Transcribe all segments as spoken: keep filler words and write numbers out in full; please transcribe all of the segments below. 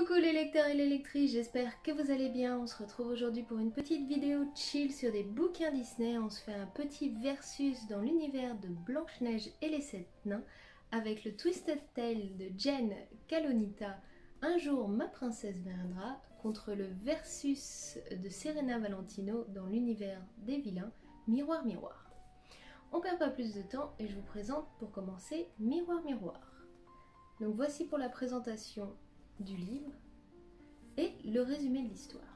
Coucou les lecteurs et les lectrices, j'espère que vous allez bien. On se retrouve aujourd'hui pour une petite vidéo chill sur des bouquins Disney. On se fait un petit versus dans l'univers de Blanche-Neige et les Sept Nains avec le Twisted Tale de Jen Kalonita, Un jour ma princesse viendra, contre le versus de Serena Valentino dans l'univers des vilains, Miroir Miroir. On perd pas plus de temps et je vous présente pour commencer Miroir Miroir. Donc voici pour la présentation du livre et le résumé de l'histoire.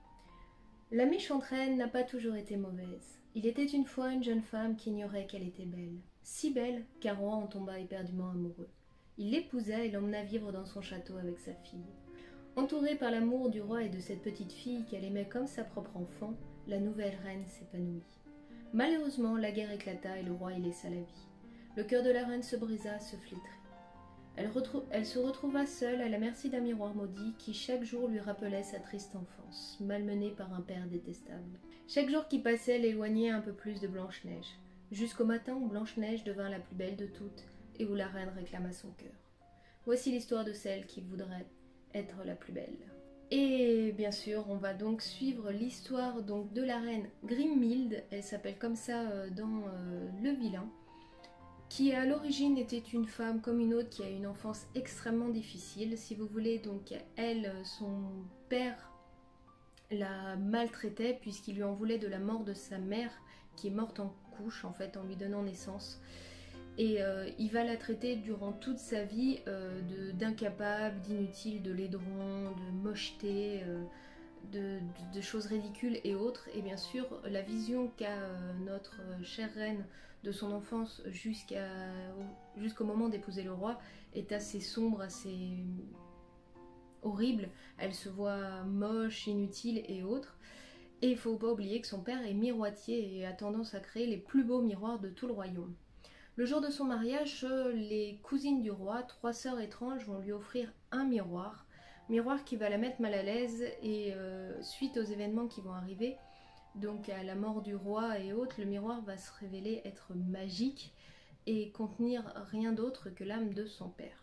La méchante reine n'a pas toujours été mauvaise. Il était une fois une jeune femme qui ignorait qu'elle était belle. Si belle qu'un roi en tomba éperdument amoureux. Il l'épousa et l'emmena vivre dans son château avec sa fille. Entourée par l'amour du roi et de cette petite fille qu'elle aimait comme sa propre enfant, la nouvelle reine s'épanouit. Malheureusement, la guerre éclata et le roi y laissa la vie. Le cœur de la reine se brisa, se flétrit. Elle, elle se retrouva seule à la merci d'un miroir maudit qui chaque jour lui rappelait sa triste enfance, malmenée par un père détestable. Chaque jour qui passait l'éloignait un peu plus de Blanche-Neige, jusqu'au matin où Blanche-Neige devint la plus belle de toutes et où la reine réclama son cœur. Voici l'histoire de celle qui voudrait être la plus belle. Et bien sûr, on va donc suivre l'histoire donc de la reine Grimhild, elle s'appelle comme ça dans euh, Le Vilain, qui à l'origine était une femme comme une autre qui a eu une enfance extrêmement difficile. Si vous voulez, donc elle, son père la maltraitait puisqu'il lui en voulait de la mort de sa mère qui est morte en couche en fait en lui donnant naissance. Et euh, il va la traiter durant toute sa vie euh, d'incapable, d'inutile, de laidron, de mocheté, euh, de, de, de choses ridicules et autres. Et bien sûr, la vision qu'a euh, notre chère reine de son enfance jusqu'à, jusqu'au moment d'épouser le roi est assez sombre, assez horrible. Elle se voit moche, inutile et autres. Et il ne faut pas oublier que son père est miroitier et a tendance à créer les plus beaux miroirs de tout le royaume. Le jour de son mariage, les cousines du roi, trois sœurs étranges, vont lui offrir un miroir. Miroir qui va la mettre mal à l'aise et euh, suite aux événements qui vont arriver, donc à la mort du roi et autres, le miroir va se révéler être magique et contenir rien d'autre que l'âme de son père.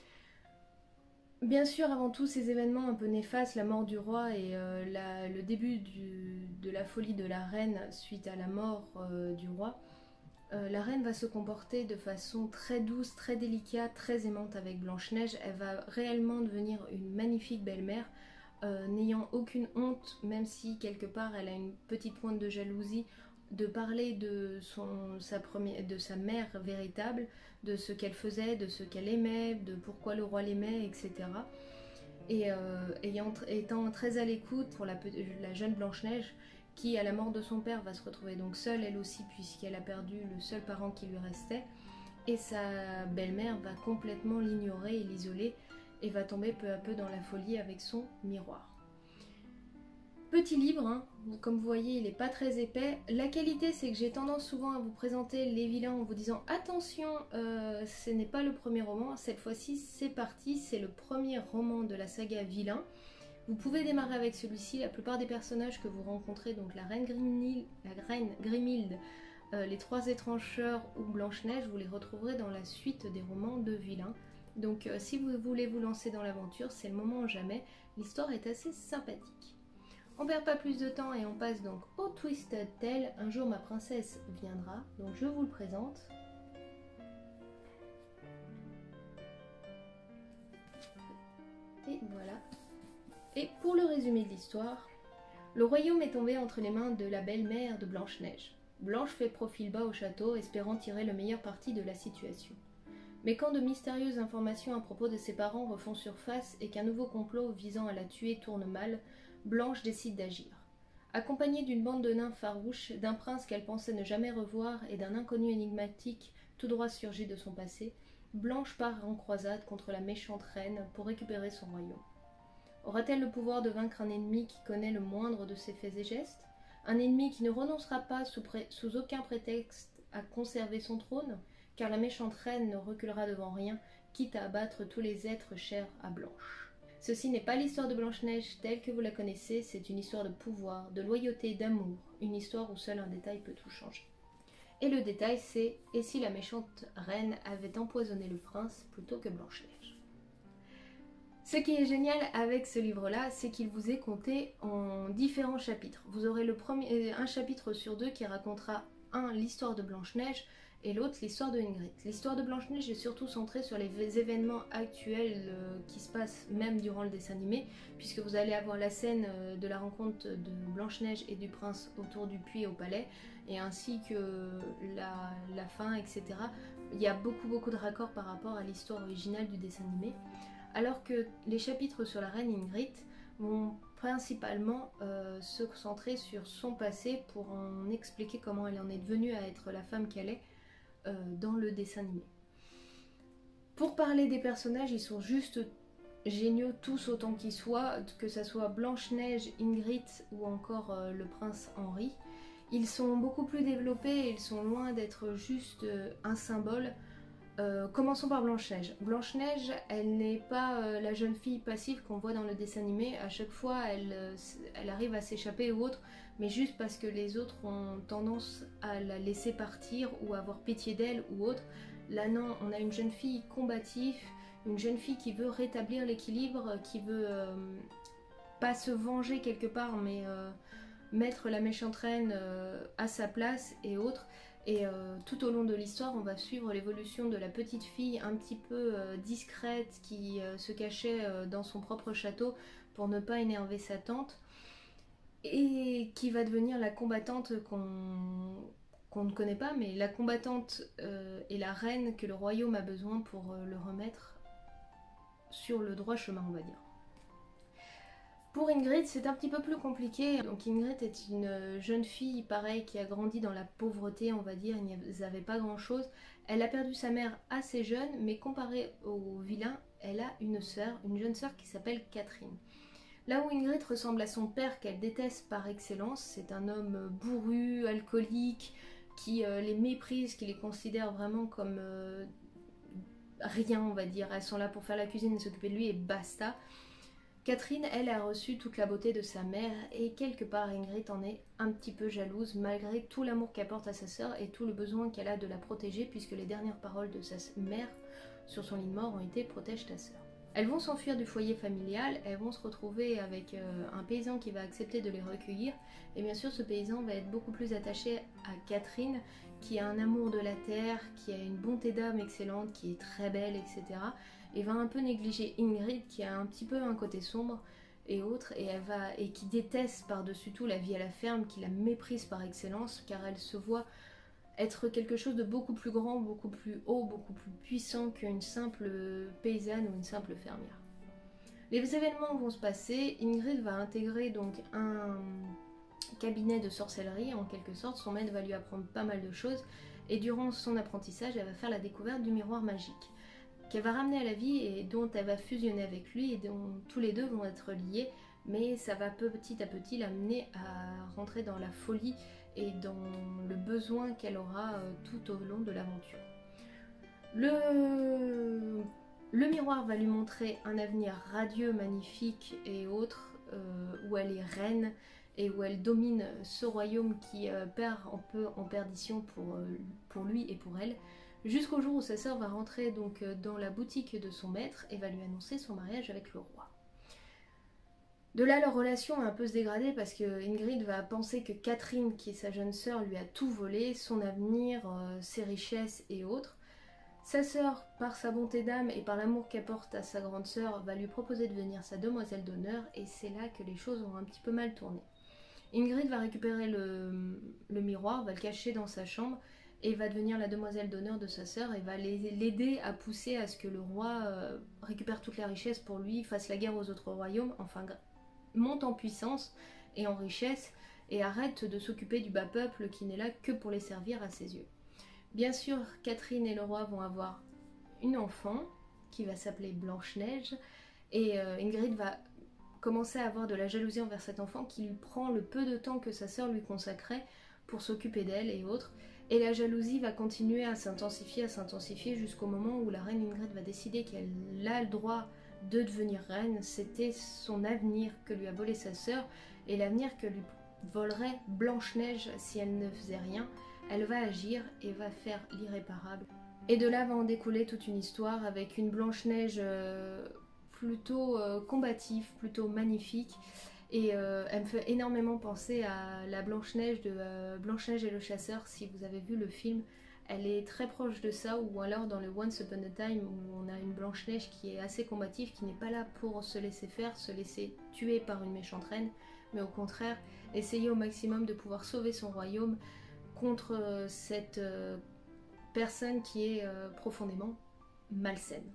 Bien sûr, avant tous ces événements un peu néfastes, la mort du roi et euh, la, le début du, de la folie de la reine suite à la mort euh, du roi, euh, la reine va se comporter de façon très douce, très délicate, très aimante avec Blanche-Neige. Elle va réellement devenir une magnifique belle-mère, Euh, n'ayant aucune honte, même si quelque part elle a une petite pointe de jalousie, de parler de, son, sa, première, de sa mère véritable, de ce qu'elle faisait, de ce qu'elle aimait, de pourquoi le roi l'aimait, et cetera. Et euh, ayant, étant très à l'écoute pour la, la jeune Blanche-Neige, qui à la mort de son père va se retrouver donc seule elle aussi, puisqu'elle a perdu le seul parent qui lui restait, et sa belle-mère va complètement l'ignorer et l'isoler, et va tomber peu à peu dans la folie avec son miroir. Petit livre, hein, comme vous voyez il n'est pas très épais. La qualité c'est que j'ai tendance souvent à vous présenter les vilains en vous disant attention, euh, ce n'est pas le premier roman, cette fois-ci c'est parti, c'est le premier roman de la saga Vilain. Vous pouvez démarrer avec celui-ci, la plupart des personnages que vous rencontrez, donc la reine Grimhild, la reine Grimhild, euh, les trois étranges ou Blanche-Neige, vous les retrouverez dans la suite des romans de Vilain. Donc euh, si vous voulez vous lancer dans l'aventure, c'est le moment ou jamais. L'histoire est assez sympathique. On perd pas plus de temps et on passe donc au Twisted Tale. Un jour ma princesse viendra. Donc je vous le présente. Et voilà. Et pour le résumé de l'histoire, le royaume est tombé entre les mains de la belle-mère de Blanche-Neige. Blanche fait profil bas au château, espérant tirer le meilleur parti de la situation. Mais quand de mystérieuses informations à propos de ses parents refont surface et qu'un nouveau complot visant à la tuer tourne mal, Blanche décide d'agir. Accompagnée d'une bande de nains farouches, d'un prince qu'elle pensait ne jamais revoir et d'un inconnu énigmatique tout droit surgi de son passé, Blanche part en croisade contre la méchante reine pour récupérer son royaume. Aura-t-elle le pouvoir de vaincre un ennemi qui connaît le moindre de ses faits et gestes? Un ennemi qui ne renoncera pas sous, pré sous aucun prétexte à conserver son trône? Car la méchante reine ne reculera devant rien, quitte à abattre tous les êtres chers à Blanche. Ceci n'est pas l'histoire de Blanche-Neige telle que vous la connaissez, c'est une histoire de pouvoir, de loyauté, d'amour, une histoire où seul un détail peut tout changer. Et le détail c'est « Et si la méchante reine avait empoisonné le prince plutôt que Blanche-Neige » Ce qui est génial avec ce livre-là, c'est qu'il vous est conté en différents chapitres. Vous aurez le premier, un chapitre sur deux qui racontera, un, l'histoire de Blanche-Neige et l'autre, l'histoire de Ingrid. L'histoire de Blanche-Neige est surtout centrée sur les événements actuels euh, qui se passent même durant le dessin animé, puisque vous allez avoir la scène euh, de la rencontre de Blanche-Neige et du prince autour du puits au palais, et ainsi que la, la fin, et cetera. Il y a beaucoup beaucoup de raccords par rapport à l'histoire originale du dessin animé. Alors que les chapitres sur la reine Ingrid vont principalement euh, se concentrer sur son passé pour en expliquer comment elle en est devenue à être la femme qu'elle est euh, dans le dessin animé. Pour parler des personnages, ils sont juste géniaux tous autant qu'ils soient, que ce soit Blanche-Neige, Ingrid ou encore euh, le prince Henri. Ils sont beaucoup plus développés et ils sont loin d'être juste euh, un symbole. Euh, commençons par Blanche-Neige. Blanche-Neige, elle n'est pas euh, la jeune fille passive qu'on voit dans le dessin animé. À chaque fois, elle, euh, elle arrive à s'échapper ou autre, mais juste parce que les autres ont tendance à la laisser partir ou avoir pitié d'elle ou autre. Là non, on a une jeune fille combative, une jeune fille qui veut rétablir l'équilibre, qui veut euh, pas se venger quelque part, mais euh, mettre la méchante reine euh, à sa place et autres. Et euh, tout au long de l'histoire, on va suivre l'évolution de la petite fille un petit peu euh, discrète qui euh, se cachait euh, dans son propre château pour ne pas énerver sa tante et qui va devenir la combattante qu'on qu'on ne connaît pas, mais la combattante euh, et la reine que le royaume a besoin pour euh, le remettre sur le droit chemin, on va dire. Pour Ingrid, c'est un petit peu plus compliqué. Donc Ingrid est une jeune fille, pareil, qui a grandi dans la pauvreté, on va dire, il n'y avait pas grand-chose. Elle a perdu sa mère assez jeune, mais comparée au vilain, elle a une sœur, une jeune sœur qui s'appelle Catherine. Là où Ingrid ressemble à son père, qu'elle déteste par excellence, c'est un homme bourru, alcoolique, qui euh, les méprise, qui les considère vraiment comme euh, rien, on va dire. Elles sont là pour faire la cuisine et s'occuper de lui et basta. Catherine, elle, a reçu toute la beauté de sa mère et quelque part Ingrid en est un petit peu jalouse malgré tout l'amour qu'elle porte à sa sœur et tout le besoin qu'elle a de la protéger puisque les dernières paroles de sa mère sur son lit de mort ont été « protège ta sœur ». Elles vont s'enfuir du foyer familial, elles vont se retrouver avec euh, un paysan qui va accepter de les recueillir et bien sûr ce paysan va être beaucoup plus attaché à Catherine qui a un amour de la terre, qui a une bonté d'âme excellente, qui est très belle, et cetera et va un peu négliger Ingrid qui a un petit peu un côté sombre et autres et, elle va, et qui déteste par-dessus tout la vie à la ferme, qui la méprise par excellence car elle se voit être quelque chose de beaucoup plus grand, beaucoup plus haut, beaucoup plus puissant qu'une simple paysanne ou une simple fermière. Les événements vont se passer, Ingrid va intégrer donc un cabinet de sorcellerie en quelque sorte, son maître va lui apprendre pas mal de choses et durant son apprentissage elle va faire la découverte du miroir magique qu'elle va ramener à la vie et dont elle va fusionner avec lui et dont tous les deux vont être liés, mais ça va petit à petit l'amener à rentrer dans la folie et dans le besoin qu'elle aura tout au long de l'aventure. Le... le miroir va lui montrer un avenir radieux, magnifique et autre, euh, où elle est reine et où elle domine ce royaume qui euh, perd un peu en perdition pour, euh, pour lui et pour elle. Jusqu'au jour où sa sœur va rentrer donc dans la boutique de son maître et va lui annoncer son mariage avec le roi. De là, leur relation va un peu se dégrader parce que Ingrid va penser que Catherine, qui est sa jeune sœur, lui a tout volé, son avenir, euh, ses richesses et autres. Sa sœur, par sa bonté d'âme et par l'amour qu'elle porte à sa grande sœur, va lui proposer de devenir sa demoiselle d'honneur et c'est là que les choses ont un petit peu mal tourné. Ingrid va récupérer le, le miroir, va le cacher dans sa chambre et va devenir la demoiselle d'honneur de sa sœur et va l'aider à pousser à ce que le roi euh, récupère toute la richesse pour lui, fasse la guerre aux autres royaumes, enfin monte en puissance et en richesse et arrête de s'occuper du bas peuple qui n'est là que pour les servir à ses yeux. Bien sûr, Catherine et le roi vont avoir une enfant qui va s'appeler Blanche-Neige et euh, Ingrid va commencer à avoir de la jalousie envers cet enfant qui lui prend le peu de temps que sa sœur lui consacrait pour s'occuper d'elle et autres. Et la jalousie va continuer à s'intensifier, à s'intensifier jusqu'au moment où la reine Ingrid va décider qu'elle a le droit de devenir reine. C'était son avenir que lui a volé sa sœur et l'avenir que lui volerait Blanche-Neige si elle ne faisait rien. Elle va agir et va faire l'irréparable. Et de là va en découler toute une histoire avec une Blanche-Neige euh, plutôt euh, combatif, plutôt magnifique. Et euh, elle me fait énormément penser à la Blanche-Neige de euh, Blanche-Neige et le Chasseur, si vous avez vu le film. Elle est très proche de ça, ou alors dans le Once Upon a Time où on a une Blanche-Neige qui est assez combative, qui n'est pas là pour se laisser faire, se laisser tuer par une méchante reine, mais au contraire, essayer au maximum de pouvoir sauver son royaume contre euh, cette euh, personne qui est euh, profondément malsaine.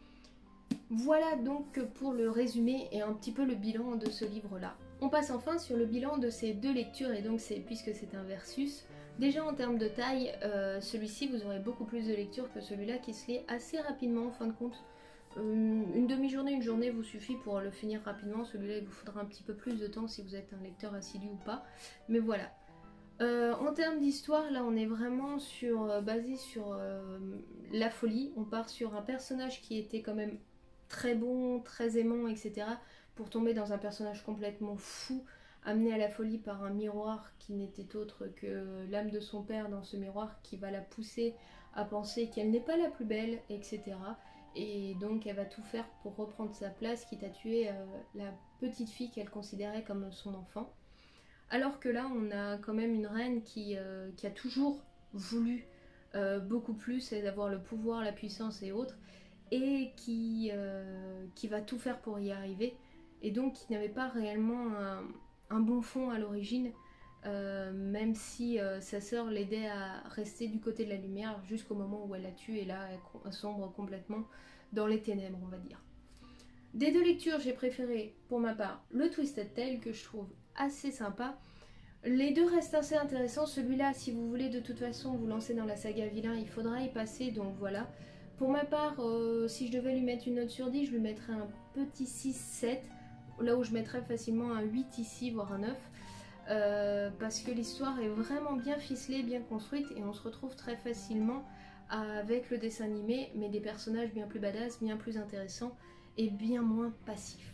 Voilà donc pour le résumé et un petit peu le bilan de ce livre-là. On passe enfin sur le bilan de ces deux lectures, et donc c'est puisque c'est un versus. Déjà en termes de taille, euh, celui-ci vous aurez beaucoup plus de lecture que celui-là qui se lit assez rapidement en fin de compte. Euh, une demi-journée, une journée vous suffit pour le finir rapidement. Celui-là il vous faudra un petit peu plus de temps si vous êtes un lecteur assidu ou pas. Mais voilà. Euh, en termes d'histoire, là on est vraiment sur, euh, basé sur euh, la folie. On part sur un personnage qui était quand même très bon, très aimant, et cetera. Pour tomber dans un personnage complètement fou, amené à la folie par un miroir qui n'était autre que l'âme de son père dans ce miroir, qui va la pousser à penser qu'elle n'est pas la plus belle, et cetera. Et donc elle va tout faire pour reprendre sa place, quitte à tuer euh, la petite fille qu'elle considérait comme son enfant. Alors que là on a quand même une reine qui, euh, qui a toujours voulu euh, beaucoup plus, et d'avoir le pouvoir, la puissance et autres, et qui, euh, qui va tout faire pour y arriver, et donc qui n'avait pas réellement un, un bon fond à l'origine, euh, même si euh, sa sœur l'aidait à rester du côté de la lumière jusqu'au moment où elle la tue, et là elle sombre complètement dans les ténèbres, on va dire. Des deux lectures, j'ai préféré pour ma part le Twisted Tale, que je trouve assez sympa. Les deux restent assez intéressants. Celui-là, si vous voulez de toute façon vous lancer dans la saga vilain, il faudra y passer, donc voilà. Pour ma part, euh, si je devais lui mettre une note sur dix, je lui mettrais un petit six sept, là où je mettrais facilement un huit ici, voire un neuf, euh, parce que l'histoire est vraiment bien ficelée, bien construite, et on se retrouve très facilement avec le dessin animé, mais des personnages bien plus badass, bien plus intéressants, et bien moins passifs.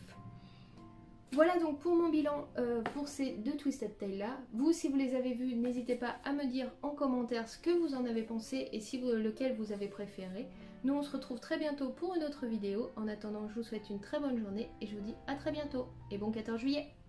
Voilà donc pour mon bilan euh, pour ces deux Twisted Tale là. Vous, si vous les avez vus, n'hésitez pas à me dire en commentaire ce que vous en avez pensé et si vous, lequel vous avez préféré. Nous on se retrouve très bientôt pour une autre vidéo. En attendant, je vous souhaite une très bonne journée et je vous dis à très bientôt et bon quatorze juillet.